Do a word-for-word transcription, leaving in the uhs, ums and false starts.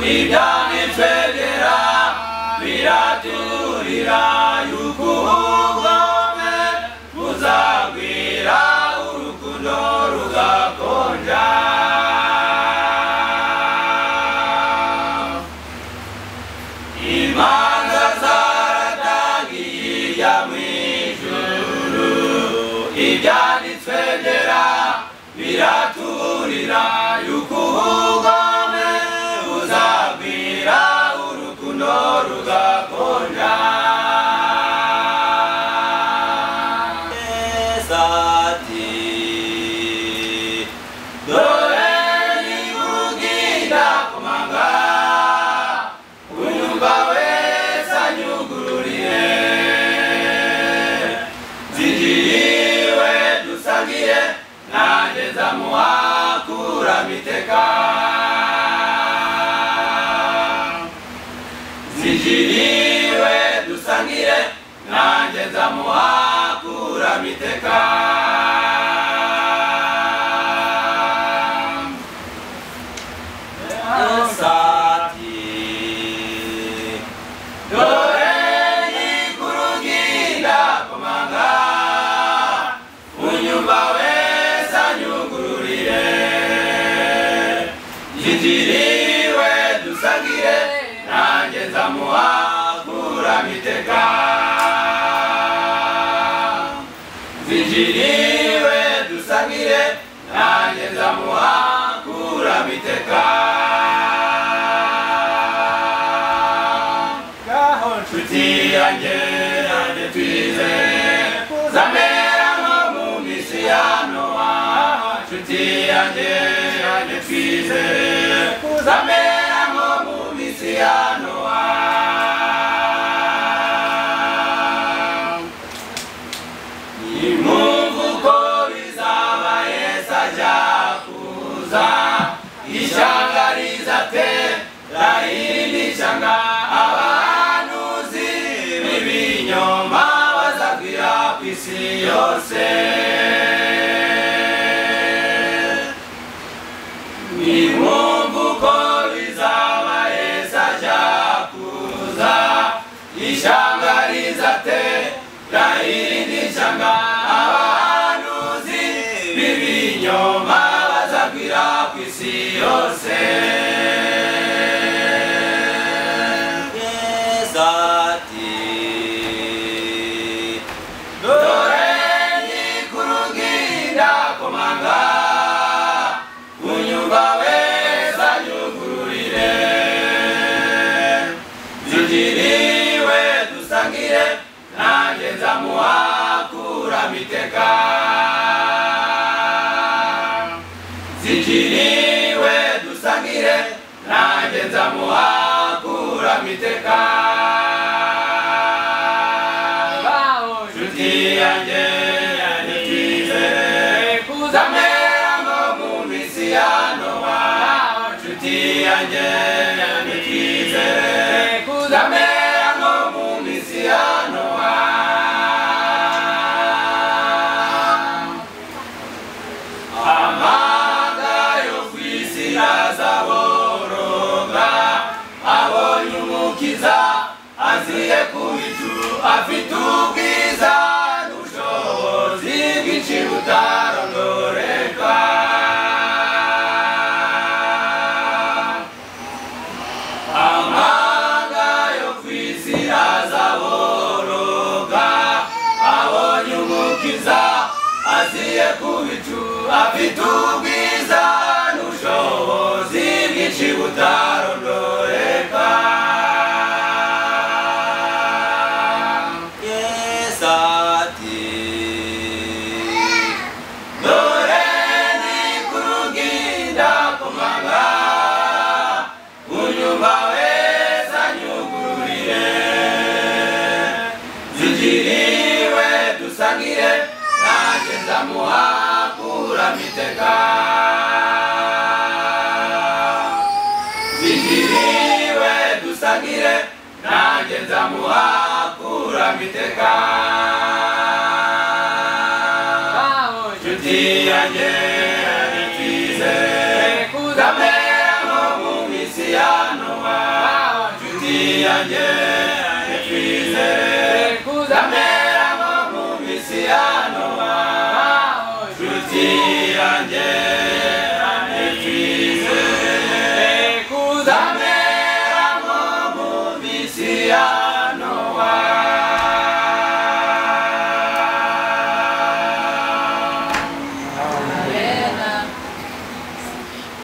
ibyanditswe byera biraturira yuko ubugome buzagwira urukundo rugakonja. Imanza zaratangiye hirya mu ijuru, ibyanditswe byera biraturira yuko ubugome buzagwira urukundo rugakonja. Yesu ati dore nikurugira komanga, unyumva wese anyugururire, nzinjiriwe dusangire nanjye nzamuhakura miteka. Nzinjiriwe dusangire nanjye nzamuhakura miteka. Yesu ati dore nikurugira komanga, unyumva wese anyugururire, nzinjiriwe dusangire nanjye nzamuhakura miteka. Nzinjiriwe dusangire nanjye nzamuhakura miteka. Nshuti yanjye yanjye twizere kuzamera nko mu minsi ya Nowa. Nshuti yanjye yanjye twizere kuzamera nko mu minsi ya Nowa. Nimwumva uko bizaba Yesu ajya kuza, ishyanga rizatera irindi shyanga, abahanuzi b'ibinyoma bazagwira ku isi yose. Nimwumva uko bizaba Yesu ajya kuza, ishyanga rizatera irindi shyanga, abahanuzi b'ibinyoma bazagwira ku isi yose. Yesu ati dore nikurugira komanga, unyumva wese anyugururire, nzinjiriwe dusangire nanjye nzamuhakura miteka. Nzinjiriwe dusangire nanjye nzamuhakura miteka. Nshuti yanjye yanjye twizere kuzamera nko mu minsi ya Nowa. Nshuti yanjye yanjye twizere kuzamera nko mu minsi ya Nowa. Amanga yo ku isi azaboroga, abonye umukiza aziye ku bicu, afite ubwiza n'ubushobozi bwinshi butarondoreka. Amanga yo ku isi azaboroga, abonye umukiza aziye ku bicu, afite ubwiza n'ubushobozi bwinshi butarondoreka. Yesu ati dore nikurugira komanga, unyumva wese anyugururire, nzinjiriwe dusangire nanjye nzamuhakura miteka. Nzinjiriwe dusangire nanjye nzamuhakura miteka. Nshuti yanjye yanjye twizere kuzamera nko mu minsi ya Nowa. yanjye